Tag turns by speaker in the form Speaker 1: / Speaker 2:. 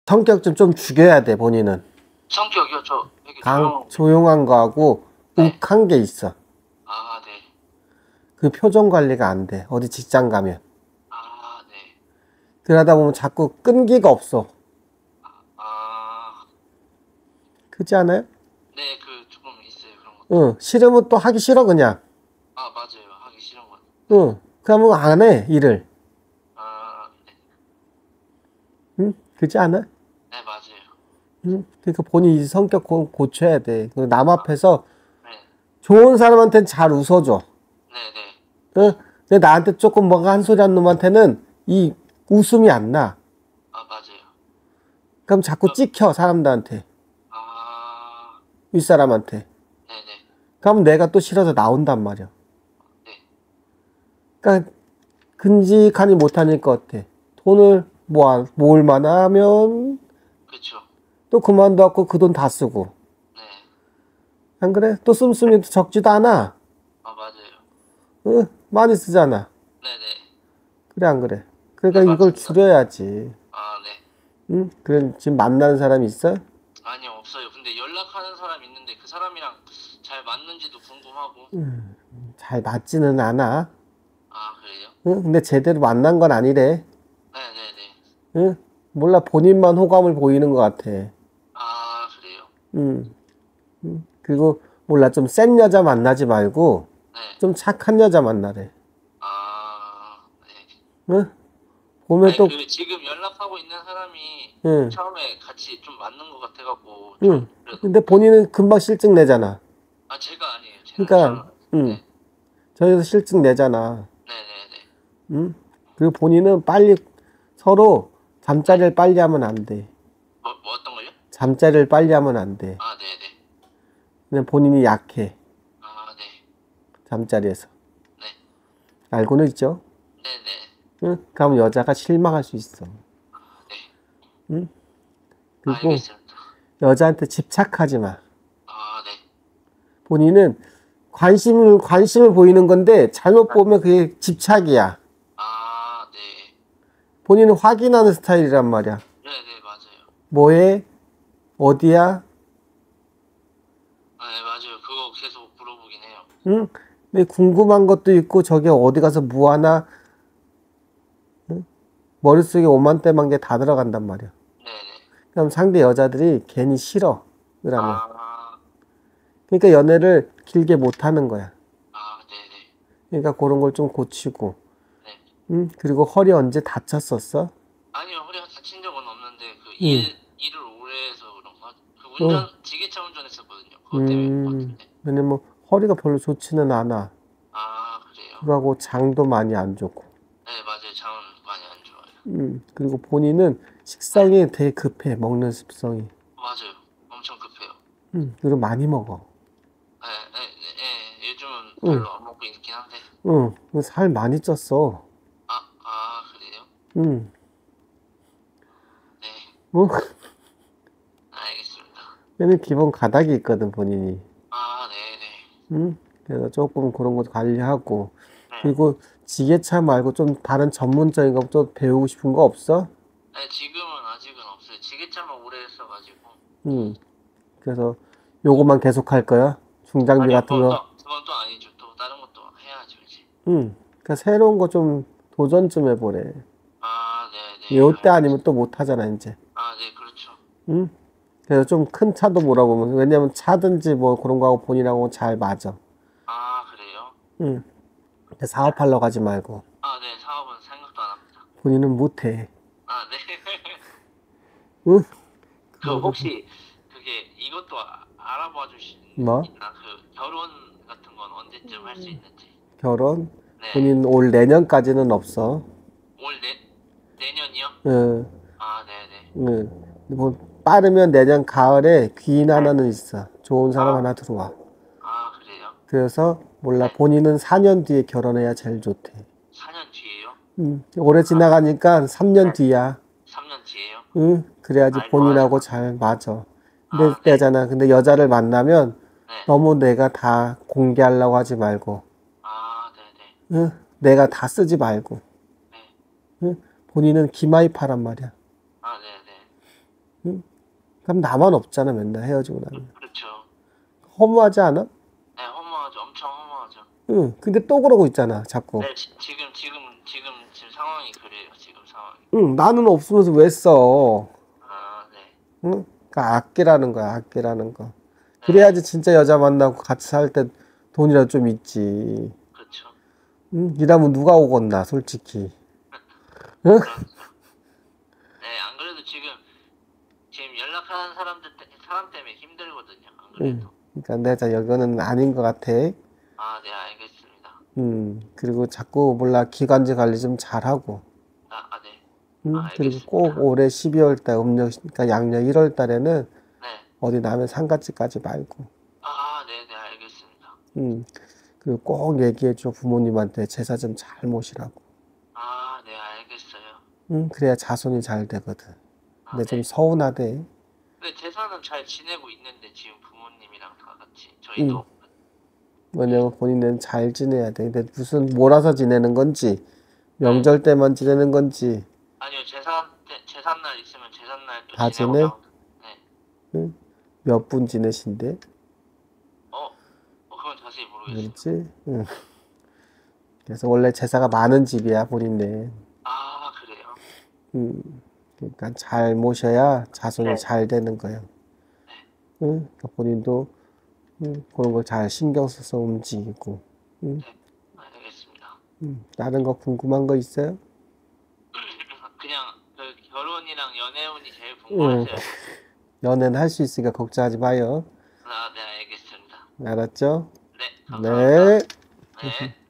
Speaker 1: 성격 좀 죽여야 돼, 본인은.
Speaker 2: 성격이요? 저 되게
Speaker 1: 조용한 거하고
Speaker 2: 네.
Speaker 1: 욱한 게 있어.
Speaker 2: 아, 네.
Speaker 1: 그 표정 관리가 안 돼. 어디 직장 가면.
Speaker 2: 아, 네.
Speaker 1: 그러다 보면 자꾸 끈기가 없어.
Speaker 2: 아,
Speaker 1: 그렇지 않아요?
Speaker 2: 네, 조금 있어요, 그런 거.
Speaker 1: 응. 싫으면 또 하기 싫어, 그냥.
Speaker 2: 아, 맞아요. 하기 싫은 건.
Speaker 1: 응. 그러면 안 해, 일을.
Speaker 2: 아, 네.
Speaker 1: 응? 그렇지 않아?
Speaker 2: 네, 맞아요.
Speaker 1: 응? 그러니까 본인이 성격 고쳐야 돼. 남 앞에서
Speaker 2: 네.
Speaker 1: 좋은 사람한테는 잘 웃어줘.
Speaker 2: 네, 네.
Speaker 1: 응? 근데 나한테 조금 뭔가 한 소리 하는 놈한테는 이 웃음이 안 나.
Speaker 2: 아, 맞아요.
Speaker 1: 그럼 자꾸 찍혀, 사람들한테.
Speaker 2: 아,
Speaker 1: 윗사람한테.
Speaker 2: 네, 네.
Speaker 1: 그럼 내가 또 싫어서 나온단 말이야.
Speaker 2: 네.
Speaker 1: 그러니까 근직하니 못하니까 어때? 돈을 모을만 하면
Speaker 2: 그쵸.
Speaker 1: 또 그만둬갖고 그 돈 다 쓰고.
Speaker 2: 네.
Speaker 1: 안 그래? 또 씀씀이도 적지도 않아.
Speaker 2: 아, 맞아요.
Speaker 1: 응? 많이 쓰잖아.
Speaker 2: 네, 네.
Speaker 1: 그래 안 그래? 그러니까
Speaker 2: 네,
Speaker 1: 이걸
Speaker 2: 맞습니다.
Speaker 1: 줄여야지.
Speaker 2: 아, 네.
Speaker 1: 응? 그래 지금 만나는 사람이 있어?
Speaker 2: 아니요, 없어요. 근데 연락하는 사람 있는데 그 사람이랑 잘 맞는지도 궁금하고.
Speaker 1: 잘 맞지는 않아.
Speaker 2: 아, 그래요?
Speaker 1: 응? 근데 제대로 만난 건 아니래.
Speaker 2: 네, 네, 네.
Speaker 1: 응? 몰라, 본인만 호감을 보이는 것 같아.
Speaker 2: 아, 그래요?
Speaker 1: 응. 그리고 몰라, 좀 센 여자 만나지 말고
Speaker 2: 네.
Speaker 1: 좀 착한 여자 만나래.
Speaker 2: 아, 네.
Speaker 1: 응? 보면
Speaker 2: 아니,
Speaker 1: 또,
Speaker 2: 지금 연락하고 있는 사람이
Speaker 1: 응,
Speaker 2: 처음에 같이 좀 맞는 것 같아갖고,
Speaker 1: 응.
Speaker 2: 그래도.
Speaker 1: 근데 본인은 금방 실증 내잖아.
Speaker 2: 아, 제가 아니에요.
Speaker 1: 그러니까, 응.
Speaker 2: 네.
Speaker 1: 저희도 실증 내잖아.
Speaker 2: 네네네.
Speaker 1: 응? 그리고 본인은 빨리 서로 잠자리를 빨리 하면 안 돼.
Speaker 2: 뭐 어떤 거요?
Speaker 1: 잠자리를 빨리 하면 안 돼.
Speaker 2: 아, 네네.
Speaker 1: 그냥 본인이 약해.
Speaker 2: 아, 네.
Speaker 1: 잠자리에서.
Speaker 2: 네.
Speaker 1: 알고는 있죠?
Speaker 2: 네네.
Speaker 1: 응? 그러면 여자가 실망할 수 있어.
Speaker 2: 네.
Speaker 1: 응? 그리고
Speaker 2: 알겠습니다.
Speaker 1: 여자한테 집착하지 마.
Speaker 2: 아, 네.
Speaker 1: 본인은 관심을 보이는 건데 잘못 보면 그게 집착이야.
Speaker 2: 아, 네.
Speaker 1: 본인은 확인하는 스타일이란 말이야.
Speaker 2: 네네, 맞아요.
Speaker 1: 뭐해? 어디야?
Speaker 2: 아, 네, 맞아요. 그거 계속 물어보긴 해요.
Speaker 1: 응? 근데 궁금한 것도 있고 저게 어디 가서 뭐 하나? 응? 머릿속에 오만때만 게 다 들어간단 말이야.
Speaker 2: 네네.
Speaker 1: 그럼 상대 여자들이 괜히 싫어. 그러면.
Speaker 2: 아,
Speaker 1: 그러니까 연애를 길게 못 하는 거야.
Speaker 2: 아, 네네.
Speaker 1: 그러니까 그런 걸 좀 고치고.
Speaker 2: 네.
Speaker 1: 응? 그리고 허리 언제 다쳤었어?
Speaker 2: 아니요, 허리가 다친 적은 없는데,
Speaker 1: 응.
Speaker 2: 일을 오래 해서 그런가?
Speaker 1: 응.
Speaker 2: 지게차 운전했었거든요. 그것 때문에 그런 것 같은데.
Speaker 1: 왜냐면 뭐 허리가 별로 좋지는 않아.
Speaker 2: 아, 그래요?
Speaker 1: 그리고 장도 많이 안 좋고.
Speaker 2: 네, 맞아요. 잠은 많이 안 좋아요.
Speaker 1: 그리고 본인은
Speaker 2: 네,
Speaker 1: 식성이 되게 급해. 먹는 습성이.
Speaker 2: 맞아요. 엄청 급해요.
Speaker 1: 그리고 많이 먹어.
Speaker 2: 네, 네, 네, 네. 요즘은
Speaker 1: 응.
Speaker 2: 별로 안 먹고 있긴 한데.
Speaker 1: 응. 살 많이 쪘어.
Speaker 2: 그래요?
Speaker 1: 응.
Speaker 2: 네,
Speaker 1: 응.
Speaker 2: 알겠습니다.
Speaker 1: 얘는 기본 가닥이 있거든, 본인이.
Speaker 2: 아, 네네.
Speaker 1: 응? 그래서 조금 그런 것도 관리하고.
Speaker 2: 네.
Speaker 1: 그리고 지게차 말고 좀 다른 전문적인 거 좀 배우고 싶은 거 없어?
Speaker 2: 네, 지금은 아직은 없어요. 지게차만 오래 했어가지고.
Speaker 1: 응. 그래서 요거만 계속 할 거야? 중장비
Speaker 2: 아니요,
Speaker 1: 같은 거?
Speaker 2: 그건 또 아니죠. 또 다른 것도 해야죠, 이제.
Speaker 1: 응. 그러니까 새로운 거 좀 도전 좀 해보래.
Speaker 2: 아, 네네.
Speaker 1: 요때 아니면 또 못 하잖아, 이제.
Speaker 2: 아, 네, 그렇죠.
Speaker 1: 응? 그래서 좀 큰 차도 몰아보면, 왜냐면 차든지 뭐 그런 거하고 본인하고 잘 맞아.
Speaker 2: 아, 그래요?
Speaker 1: 응. 사업하려고 하지 말고.
Speaker 2: 아, 네, 사업은 생각도 안 합니다.
Speaker 1: 본인은 못해.
Speaker 2: 아, 네.
Speaker 1: 응?
Speaker 2: 혹시 이것도 알아봐
Speaker 1: 뭐?
Speaker 2: 있나? 결혼 같은 건 언제쯤 할 수 있는지.
Speaker 1: 결혼?
Speaker 2: 네.
Speaker 1: 본인 올 내년까지는 없어.
Speaker 2: 내년이요?
Speaker 1: 응,
Speaker 2: 아, 네네.
Speaker 1: 응. 뭐, 빠르면 내년 가을에 귀인
Speaker 2: 네.
Speaker 1: 하나는 있어. 좋은 사람
Speaker 2: 아,
Speaker 1: 하나 들어와.
Speaker 2: 그래요?
Speaker 1: 그래서, 몰라,
Speaker 2: 네.
Speaker 1: 본인은 4년 뒤에 결혼해야 제일 좋대.
Speaker 2: 4년 뒤에요?
Speaker 1: 올해 지나가니까 3년
Speaker 2: 네.
Speaker 1: 뒤야.
Speaker 2: 3년 뒤에요?
Speaker 1: 응? 그래야지 본인하고
Speaker 2: 알겠습니다.
Speaker 1: 잘 맞아. 근데
Speaker 2: 아, 네.
Speaker 1: 때잖아. 근데 여자를 만나면
Speaker 2: 네.
Speaker 1: 너무 내가 다 공개하려고 하지 말고,
Speaker 2: 아, 네네.
Speaker 1: 응? 내가 다 쓰지 말고,
Speaker 2: 네.
Speaker 1: 응? 본인은 기마이파란 말이야.
Speaker 2: 아, 네네.
Speaker 1: 그럼 나만 없잖아, 맨날 헤어지고 나면.
Speaker 2: 그렇죠.
Speaker 1: 허무하지 않아?
Speaker 2: 네, 허무하죠. 엄청 허무하죠.
Speaker 1: 응, 근데 또 그러고 있잖아, 자꾸.
Speaker 2: 네, 지금 상황이 그래요. 지금 상황이.
Speaker 1: 응, 나는 없으면서 왜 써?
Speaker 2: 아, 네.
Speaker 1: 응? 그러니까 아끼라는 거야, 아끼라는 거.
Speaker 2: 네,
Speaker 1: 그래야지 진짜 여자 만나고 같이 살 때 돈이라도 좀 있지.
Speaker 2: 그렇죠.
Speaker 1: 응? 이러면 누가 오겠나, 솔직히. 응?
Speaker 2: 그렇죠. 네, 안 그래도 지금 연락하는 사람 때문에 힘들거든요. 안
Speaker 1: 응.
Speaker 2: 그래도.
Speaker 1: 그러니까 내가 여기는 아닌 것 같아.
Speaker 2: 아, 네, 알겠습니다.
Speaker 1: 그리고 자꾸 몰라, 기관지 관리 좀 잘하고.
Speaker 2: 네.
Speaker 1: 그리고 꼭
Speaker 2: 알겠습니다.
Speaker 1: 올해 12월 달 그러니까 양력 1월 달에는
Speaker 2: 네.
Speaker 1: 어디 남의 상가집 가지 말고.
Speaker 2: 네, 네, 알겠습니다.
Speaker 1: 음, 그리고 꼭 얘기해줘, 부모님한테 제사 좀 잘 모시라고.
Speaker 2: 네, 알겠어요.
Speaker 1: 그래야 자손이 잘 되거든. 근데 좀
Speaker 2: 네.
Speaker 1: 서운하대.
Speaker 2: 근데 제사는 잘 지내고 있는데 지금 부모님이랑 다 같이
Speaker 1: 음,
Speaker 2: 저희도
Speaker 1: 왜냐면 본인은 잘 지내야 돼. 근데 무슨 몰아서 지내는 건지,
Speaker 2: 네.
Speaker 1: 명절 때만 지내는 건지
Speaker 2: 아니요, 제삿날 있으면 제삿날 또
Speaker 1: 다
Speaker 2: 지내고
Speaker 1: 지내?
Speaker 2: 나오고. 네.
Speaker 1: 몇 분 지내신대?
Speaker 2: 그건 자세히 모르겠어요.
Speaker 1: 그렇지? 그래서 원래 제사가 많은 집이야, 본인네.
Speaker 2: 그래요?
Speaker 1: 그러니까 잘 모셔야 자손이
Speaker 2: 네.
Speaker 1: 잘 되는 거예요. 그러니까 본인도 그런 걸 잘 신경 써서 움직이고. 응?
Speaker 2: 네, 알겠습니다.
Speaker 1: 다른 거 궁금한 거 있어요?
Speaker 2: 그냥 그 결혼이랑 연애운이 제일
Speaker 1: 응.
Speaker 2: 궁금했어요.
Speaker 1: 연애는 할 수 있으니까 걱정하지 마요.
Speaker 2: 네, 알겠습니다.
Speaker 1: 알았죠?
Speaker 2: 네, 감사합니다.
Speaker 1: 네.
Speaker 2: 네.